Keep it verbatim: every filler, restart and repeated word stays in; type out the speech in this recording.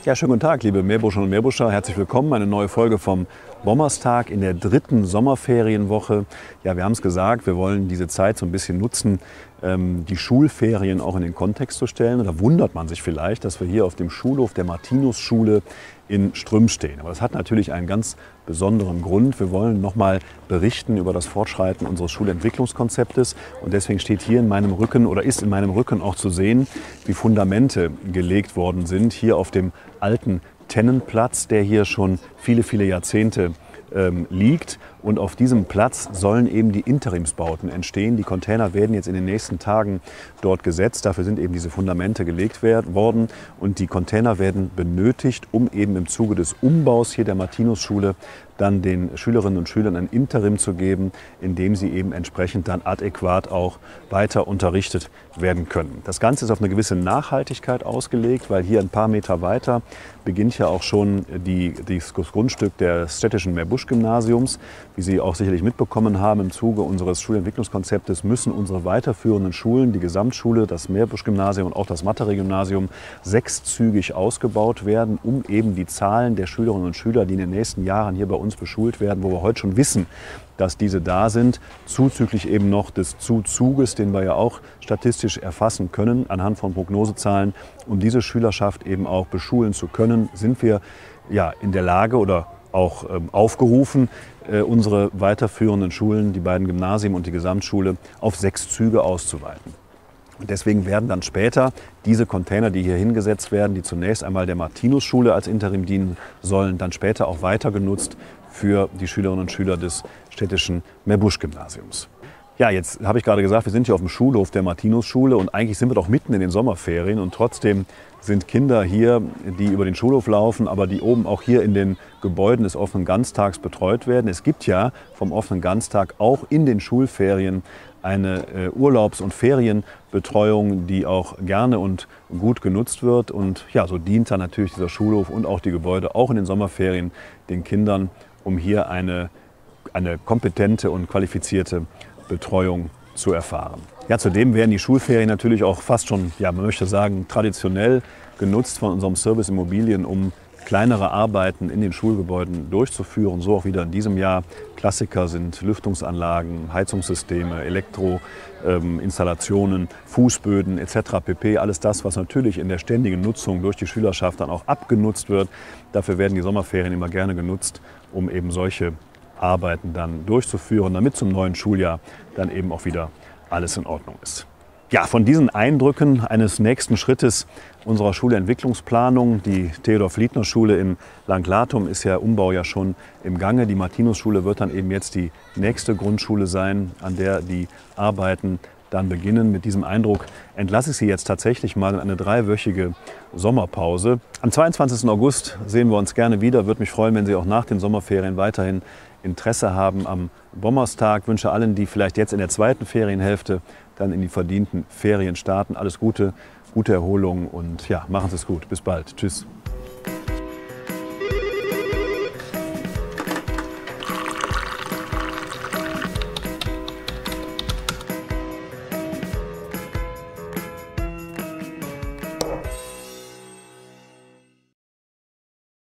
Ja, schönen guten Tag, liebe Meerbuscher und Meerbuscher. Herzlich willkommen. Eine neue Folge vom Bommerstag in der dritten Sommerferienwoche. Ja, wir haben es gesagt, wir wollen diese Zeit so ein bisschen nutzen, ähm, die Schulferien auch in den Kontext zu stellen. Und da wundert man sich vielleicht, dass wir hier auf dem Schulhof der Martinusschule in Strüm stehen. Aber das hat natürlich einen ganz besonderen Grund. Wir wollen noch mal berichten über das Fortschreiten unseres Schulentwicklungskonzeptes. Und deswegen steht hier in meinem Rücken oder ist in meinem Rücken auch zu sehen, wie Fundamente gelegt worden sind, hier auf dem alten Tennenplatz, der hier schon viele, viele Jahrzehnte ähm, liegt. Und auf diesem Platz sollen eben die Interimsbauten entstehen. Die Container werden jetzt in den nächsten Tagen dort gesetzt. Dafür sind eben diese Fundamente gelegt worden. Und die Container werden benötigt, um eben im Zuge des Umbaus hier der Martinusschule dann den Schülerinnen und Schülern ein Interim zu geben, in dem sie eben entsprechend dann adäquat auch weiter unterrichtet werden können. Das Ganze ist auf eine gewisse Nachhaltigkeit ausgelegt, weil hier ein paar Meter weiter beginnt ja auch schon die, das Grundstück des städtischen Meerbusch-Gymnasiums. Wie Sie auch sicherlich mitbekommen haben, im Zuge unseres Schulentwicklungskonzeptes müssen unsere weiterführenden Schulen, die Gesamtschule, das Meerbusch-Gymnasium und auch das Mathe-Gymnasium, sechszügig ausgebaut werden, um eben die Zahlen der Schülerinnen und Schüler, die in den nächsten Jahren hier bei uns beschult werden, wo wir heute schon wissen, dass diese da sind, zuzüglich eben noch des Zuzuges, den wir ja auch statistisch erfassen können anhand von Prognosezahlen, um diese Schülerschaft eben auch beschulen zu können, sind wir ja in der Lage oder auch ähm, aufgerufen, äh, unsere weiterführenden Schulen, die beiden Gymnasien und die Gesamtschule, auf sechs Züge auszuweiten. Und deswegen werden dann später diese Container, die hier hingesetzt werden, die zunächst einmal der Martinusschule als Interim dienen sollen, dann später auch weiter genutzt für die Schülerinnen und Schüler des städtischen Meerbusch-Gymnasiums. Ja, jetzt habe ich gerade gesagt, wir sind hier auf dem Schulhof der Martinusschule und eigentlich sind wir doch mitten in den Sommerferien und trotzdem sind Kinder hier, die über den Schulhof laufen, aber die oben auch hier in den Gebäuden des offenen Ganztags betreut werden. Es gibt ja vom offenen Ganztag auch in den Schulferien eine äh, Urlaubs- und Ferienbetreuung, die auch gerne und gut genutzt wird. Und ja, so dient dann natürlich dieser Schulhof und auch die Gebäude auch in den Sommerferien den Kindern, um hier eine, eine kompetente und qualifizierte Betreuung zu erfahren. Ja, zudem werden die Schulferien natürlich auch fast schon, ja, man möchte sagen, traditionell genutzt von unserem Service Immobilien, um kleinere Arbeiten in den Schulgebäuden durchzuführen. So auch wieder in diesem Jahr. Klassiker sind Lüftungsanlagen, Heizungssysteme, Elektroinstallationen, ähm, Fußböden et cetera pp. Alles das, was natürlich in der ständigen Nutzung durch die Schülerschaft dann auch abgenutzt wird. Dafür werden die Sommerferien immer gerne genutzt, um eben solche Arbeiten dann durchzuführen, damit zum neuen Schuljahr dann eben auch wieder alles in Ordnung ist. Ja, von diesen Eindrücken eines nächsten Schrittes unserer Schulentwicklungsplanung, die Theodor-Fliedner-Schule in Langlatum ist ja Umbau ja schon im Gange. Die Martinusschule wird dann eben jetzt die nächste Grundschule sein, an der die Arbeiten dann beginnen. Mit diesem Eindruck entlasse ich Sie jetzt tatsächlich mal in eine dreiwöchige Sommerpause. Am zweiundzwanzigsten August sehen wir uns gerne wieder. Würde mich freuen, wenn Sie auch nach den Sommerferien weiterhin Interesse haben am Bommerstag. Ich wünsche allen, die vielleicht jetzt in der zweiten Ferienhälfte dann in die verdienten Ferien starten, alles Gute, gute Erholung und ja, machen Sie es gut. Bis bald. Tschüss.